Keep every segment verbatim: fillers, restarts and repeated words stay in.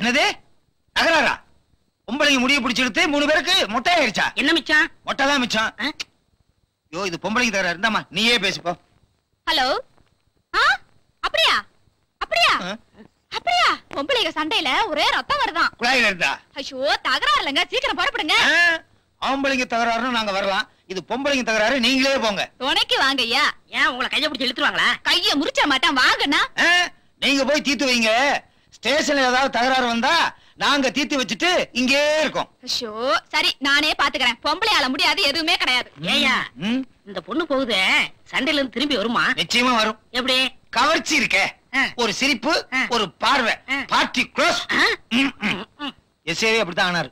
என்னது தகராறா? பொம்பளைங்க முடிய பிடிச்சி எடுத்து மூணு பேருக்கு மொட்டை ஆயிடுச்சா? என்ன மிச்சம்? மொட்டை தான் மிச்சம். ஐயோ இது பொம்பளைங்க தகராறு. இருந்தாமா நீயே பேசிப்போ. ஹலோ. அப்படியா அப்படியா அப்படியா? பொம்பளைங்க சண்டையில ஒரே ரத்தம் வருதான். குழாயில இருந்தா? ஐயோ தகராறு இல்லைங்க, சீக்கிரம் புறப்படுங்க. ஆம்பளைங்க தகராறுன்னு நாங்க வரலாம், இது பொம்பளைங்க தகராறு, நீங்களே போங்க. துணைக்கு வாங்க ஐயா. ஏன் உங்களை கையை பிடிச்சி இழுத்துருவாங்களா? கைய முறிச்ச மாட்டான், வாங்கண்ணா. நீங்க போய் தீர்த்து வைங்க. ஸ்டேஷன்ல ஏதாவது தகராறு வந்தா நாங்க தீர்த்து வச்சுட்டு இங்கே இருக்கோம். ஐயோ சரி நானே பாத்துக்கிறேன். பொம்பளையால முடியாது எதுவுமே கிடையாது. ஏயா இந்த பொண்ணு போகுது, சண்டையில இருந்து திரும்பி வருமா? நிச்சயமா வரும். எப்படி? கவர்ச்சி இருக்க, ஒரு சிரிப்பு, ஒரு பார்வை, பார்ட்டி க்ளோஸ். எஸ்ஏவே அப்படித்தான் ஆனாரு.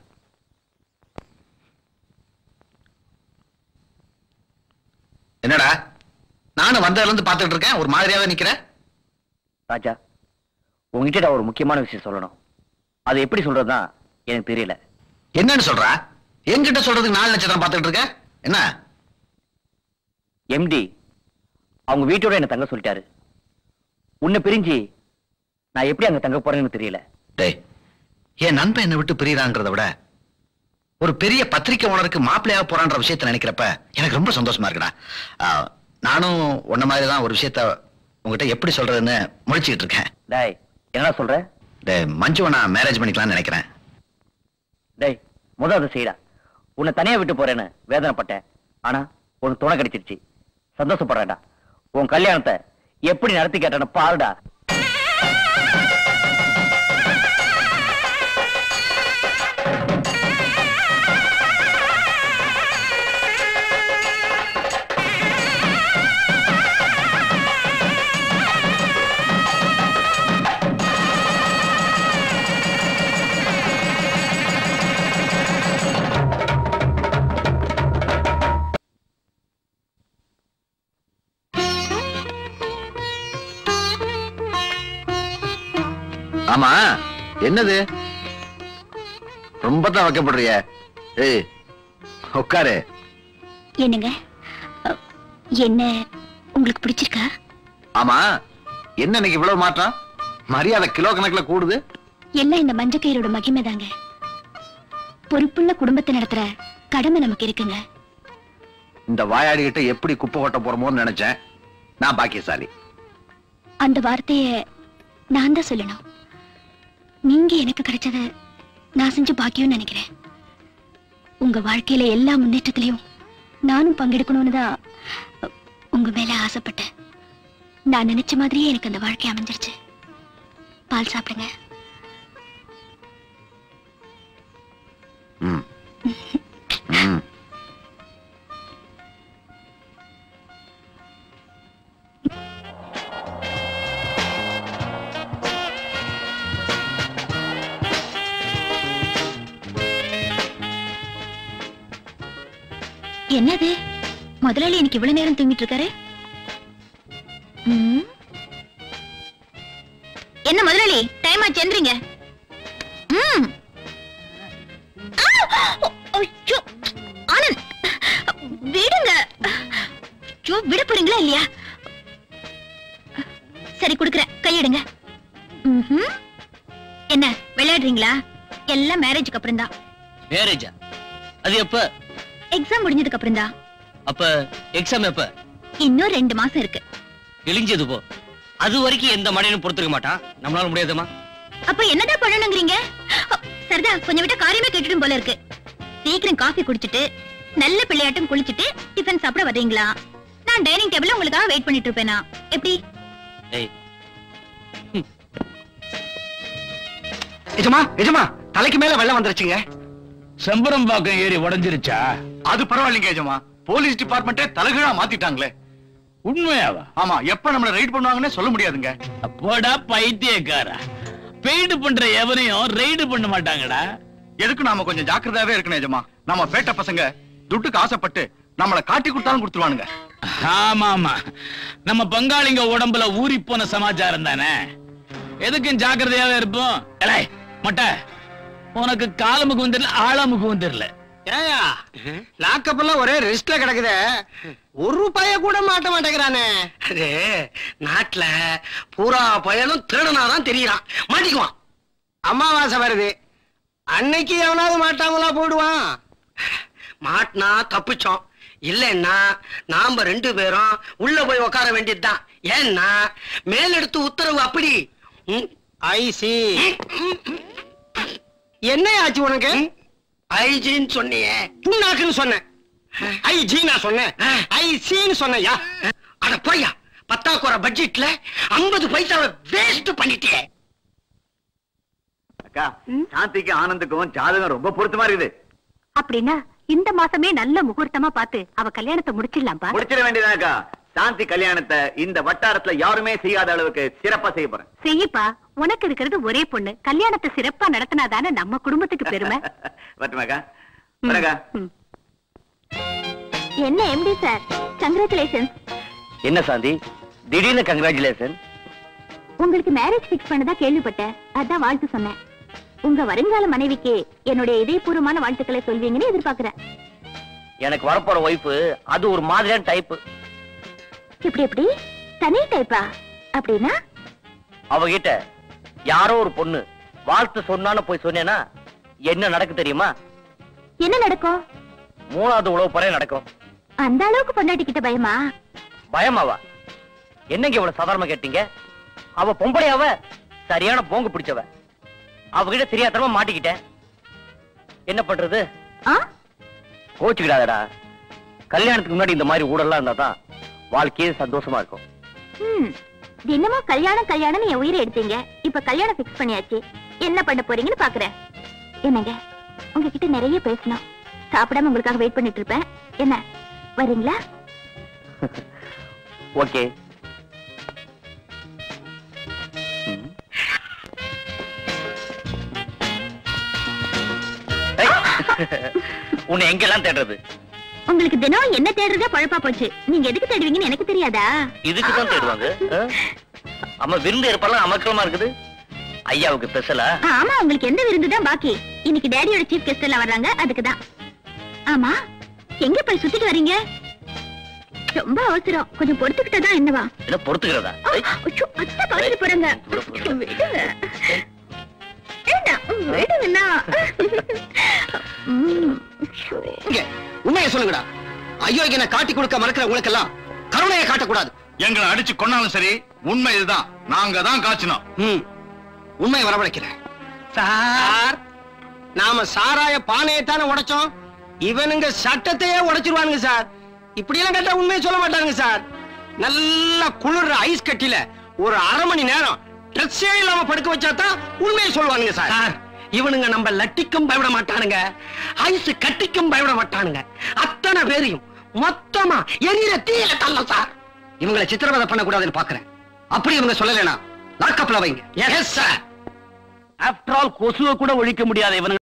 என்னடா நானும் வந்ததுல இருந்து பாத்துட்டு இருக்கேன், ஒரு மாதிரியாவே நிக்கிறேன். ராஜா, உங்ககிட்ட ஒரு முக்கியமான விஷயம் சொல்லணும். அது எப்படி சொல்றதுதான் எனக்கு தெரியல. என்னன்னு சொல்றா? என்கிட்ட சொல்றதுக்கு நாலு நட்சத்திரம் பாத்துட்டு இருக்க. என்ன? எம்டி அவங்க வீட்டோட என்ன தங்க சொல்லிட்டாரு. உன்னை பிரிஞ்சு நான் எப்படி அங்க தங்க போறேன்னு தெரியல. டேய், என் நண்பன் என்னை விட்டு பிரியறாங்கிறத விட ஒரு பெரிய பத்திரிக்கை ஓனருக்கு மாப்பிள்ளையாக போறான்ற விஷயத்த நினைக்கிறப்ப எனக்கு ரொம்ப சந்தோஷமா இருக்குடா. நானும் உன்ன மாதிரி தான் ஒரு விஷயத்த உங்ககிட்ட எப்படி சொல்றதுன்னு முடிச்சுக்கிட்டு இருக்கேன். டேய் என்ன சொல்ற? டேய் மஞ்சுவை நான் மேரேஜ் பண்ணிக்கலாம்னு நினைக்கிறேன். டேய் முதல் அதை செய்யடா. உன்னை தனியா விட்டு போறேன்னு வேதனைப்பட்டேன், ஆனா உனக்கு துணை கிடைச்சிருச்சு. சந்தோஷப்படுறேன்டா. உன் கல்யாணத்தை எப்படி நடத்தி கேட்டேன்னு பாருடா. ஆமா என்னது ரொம்ப தான் வைக்கப்படுறிய? ஏய் உட்காரு. என்னங்க என்ன உங்களுக்கு பிடிச்சிருக்கா? ஆமா என்ன இன்னைக்கு இவ்வளவு மாற்றம்? மரியாதை கிலோ கணக்குல கூடுது. எல்லாம் இந்த மஞ்சக்கயிறோட மகிமை தாங்க. பொறுப்புள்ள குடும்பத்தை நடத்துற கடமை நமக்கு இருக்குங்க. இந்த வாயாடிகிட்ட எப்படி குப்பை கொட்ட போறோமோன்னு நினைச்சேன். நான் பாக்கியசாலி. அந்த வார்த்தைய நான் தான் சொல்லணும். நீங்க எனக்கு கிடைச்சத நான் செஞ்சு பாக்கியம்னு நினைக்கிறேன். உங்க வாழ்க்கையில எல்லா முன்னேற்றத்திலையும் நானும் பங்கெடுக்கணும்னு தான் உங்க மேல ஆசைப்பட்டேன். நான் நினைச்ச மாதிரியே எனக்கு அந்த வாழ்க்கை அமைஞ்சிருச்சு. பால் சாப்பிடுங்க. ம் ம் என்னது முதலாளி எனக்கு இவ்வளவு நேரம் தூங்கிட்டு இருக்காரு? என்ன முதலாளி டைம் ஆச்சு, எந்திரிங்க. ஆனந்த் விடுங்க. விட போறீங்களா இல்லையா? சரி குடுக்கறேன், கையெடுங்க. என்ன விளையாடுறீங்களா? எல்லாம் மேரேஜுக்கு அப்புறம் தான். மேரேஜா? அது எப்ப? எக்ஸாம் முடிஞ்சதுக்கு அப்புறம் தான். அப்ப எக்ஸாம் எப்ப? இன்னும் ரெண்டு மாசம் இருக்கு. இழிஞ்சது போ. அது வரைக்கும் எந்த மடையும் பொறுத்துக்க மாட்டான். நம்மளால முடியாதுமா. அப்ப என்னதான் பண்ணணுங்கிறீங்க? சரிதா, கொஞ்சம் விட்ட காரியமே கேட்டுடும் போல இருக்கு. சீக்கிரம் காஃபி குடிச்சிட்டு நல்ல பிள்ளையாட்டம் குளிச்சிட்டு டிஃபன் சாப்பிட வரீங்களா? நான் டைனிங் டேபிள்ல உங்களுக்காக வெயிட் பண்ணிட்டு இருப்பேனா? எப்படி? எஜமா எஜமா தலைக்கு மேல வெள்ளம் வந்துருச்சுங்க. செம்பரம் பாக்கம் ஏறி உடைஞ்சிருச்சா? அது பரவாயில்லைங்க எஜமா, போலீஸ் டிபார்ட்மெண்ட்டே தலைகீழா மாத்திட்டாங்களே. உண்மையாவா? ஆமா, எப்ப நம்மள ரைட் பண்ணுவாங்கன்னு சொல்ல முடியாதுங்க. அப்போடா பைத்தியக்காரா, பெய்டு பண்ற எவனையும் ரைடு பண்ண மாட்டாங்கடா. எதுக்கு நாம கொஞ்சம் ஜாக்கிரதாவே இருக்கணும் எஜமா. நம்ம பேட்ட பசங்க துட்டுக்கு ஆசைப்பட்டு நம்மள காட்டி கொடுத்தாலும் கொடுத்துருவானுங்க. ஆமா ஆமா, நம்ம பங்காளிங்க உடம்புல ஊறி போன சமாச்சாரம் தானே. எதுக்கும் ஜாக்கிரதையாவே இருப்போம். மொட்டை, உனக்கு காலமுக்கு வந்துடல, ஆளாமுக்கு வந்துடல. ஏயா லாக்கப் எல்லாம் ஒரே ரெஸ்ட்ல கிடக்குதே, ஒரு ரூபாய கூட மாட்ட மாட்டேங்கிறானே. அது நாட்டுல பூரா பயனும் திருடனாதான் தெரியறான், மாட்டிக்குவான். அமாவாசை வருது, அன்னைக்கு எவனாவது மாட்டாமலா போடுவான். மாட்டினா தப்பிச்சோம், இல்லைன்னா நாம ரெண்டு பேரும் உள்ள போய் உட்கார வேண்டியதுதான். ஏன்னா மேலெடுத்து உத்தரவு அப்படி. ஐசி என்ன ஆச்சு உனக்கு? ஐஜின்னு சொன்னியே, புண்ணாக்குன்னு சொன்னேன். ஐஜி நான் சொன்னேன், ஐசின்னு சொன்னையா? அட போய்யா, பத்தாக்குற பட்ஜெட்ல ஐம்பது பைசாவை வேஸ்ட் பண்ணிட்டியே. அக்கா, சாந்திக்கு ஆனந்துக்கும் ஜாதகம் ரொம்ப பொருத்தமா இருக்குது. அப்படின்னா இந்த மாசமே நல்ல முகூர்த்தமா பார்த்து அவ கல்யாணத்தை முடிச்சிடலாம்பா. முடிச்சிட வேண்டியதாக்கா. சாந்தி கல்யாணத்தை இந்த வட்டாரத்துல யாருமே செய்யாத அளவுக்கு சிறப்பா செய்ய போறேன். செய்யப்பா, உனக்கு இருக்கிறது ஒரே பொண்ணு, கல்யாணத்தை சிறப்பா நடத்தினாதானே நம்ம குடும்பத்துக்கு பெருமை. வரட்டுமாக்கா? வரக்கா. என்ன எம்டி சார், கங்க்ராச்சுலேஷன். என்ன சாந்தி திடீர்னு கங்க்ராச்சுலேஷன்? உங்களுக்கு மேரேஜ் பிக்ஸ் பண்ணதா கேள்விப்பட்டேன், அதான் வாழ்த்து சொன்னேன். உங்க வருங்கால மனைவிக்கு என்னுடைய இதயபூர்வமான வாழ்த்துக்களை சொல்வீங்கன்னு எதிர்பார்க்கிறேன். எனக்கு வரப்போற ஒய்ஃபு அது ஒரு மாதிரியான டைப். எப்படி எப்படி தனி டைப்பா? அப்படின்னா அவகிட்ட யாரோ ஒரு பொண்ணு வாழ்த்து சொன்னான்னு போய் சொன்னேன்னா என்ன நடக்கு தெரியுமா? என்ன நடக்கும்? மூணாவது உழவு பறைய நடக்கும். அந்த அளவுக்கு பொண்டாட்டிக்கிட்ட பயமா? பயமாவா? என்னங்க இவ்வளவு சாதாரணமா கேட்டீங்க? அவ பொம்பளையாவ சரியான போங்கு பிடிச்சவ. அவகிட்ட தெரியாதரமா மாட்டிக்கிட்டேன். என்ன பண்றது? கோச்சுக்கிடாதடா. கல்யாணத்துக்கு முன்னாடி இந்த மாதிரி ஊடெல்லாம் இருந்தாதான் வாழ்க்கையே சந்தோஷமா இருக்கும். தினமும் கல்யாணம் கல்யாணம் என் உயிரை எடுத்தீங்க, இப்ப கல்யாணம் பிக்ஸ் பண்ணியாச்சு, என்ன பண்ண போறீங்கன்னு பாக்குறேன். என்னங்க, உங்ககிட்ட நிறைய பேசணும். சாப்பிடாம உங்களுக்காக வெயிட் பண்ணிட்டு இருப்பேன். என்ன வரீங்களா? ஓகே. உன்னை எங்கெல்லாம் தேடுறது? உங்களுக்கு தினம் என்ன தேடுறதே பழப்பா போச்சு. நீங்க எதுக்கு தேடுவீங்கன்னு எனக்கு தெரியாதா? இதுக்குதான் தேடுவாங்க. அம்மா விருந்து ஏற்பாடுலாம் அமர்க்கலமா இருக்குது. ஐயாவுக்கு ஸ்பெஷலா? ஆமா, உங்களுக்கு எந்த விருந்து தான் பாக்கி? இன்னைக்கு டேடியோட சீஃப் கெஸ்ட் எல்லாம் வர்றாங்க, அதுக்குதான். ஆமா, எங்க போய் சுத்திட்டு வரீங்க? ரொம்ப அவசரம், கொஞ்சம் பொறுத்துக்கிட்டதா என்னவா? என்ன பொறுத்துக்கிறதா? அத்தை பாத்துட்டு போறாங்க. உண்மையை சொல்லுங்கடா. ஐயோ, என்ன காட்டி கொடுக்க மறக்கிற உங்களுக்கு எல்லாம் கருணையை காட்டக்கூடாது. எங்களை அடிச்சு கொண்டாலும் சரி, உண்மை இதுதான். நாங்க தான் காய்ச்சினோம். உண்மையை வரவழைக்கிறேன் சார். நாம சாராய பானையத்தானே உடைச்சோம், இவனுங்க சட்டத்தையே உடைச்சிருவானுங்க சார். இப்படியெல்லாம் கேட்டா உண்மையை சொல்ல மாட்டாங்க சார். நல்லா குளிர்ற ஐஸ் கட்டில ஒரு அரை மணி நேரம் ட்ரெஸ்ஸே இல்லாம படுக்க வச்சாதான் உண்மையை சொல்லுவானுங்க சார். சார், இவனுங்க நம்ம லட்டிக்கும் பயப்பட மாட்டானுங்க, ஐஸ் கட்டிக்கும் பயப்பட மாட்டானுங்க. அத்தனை பேரையும் மொத்தமா எரியிற தீயில தள்ள சார். இவங்களை சித்திரவதை பண்ணக்கூடாதுன்னு பாக்குறேன். அப்படி இவங்க சொல்லலைன்னா லாக்கப்ல வைங்க. Yes sir. ஆஃப்டர் ஆல் கொசுவை கூட ஒழிக்க முடியாத இவனுங்க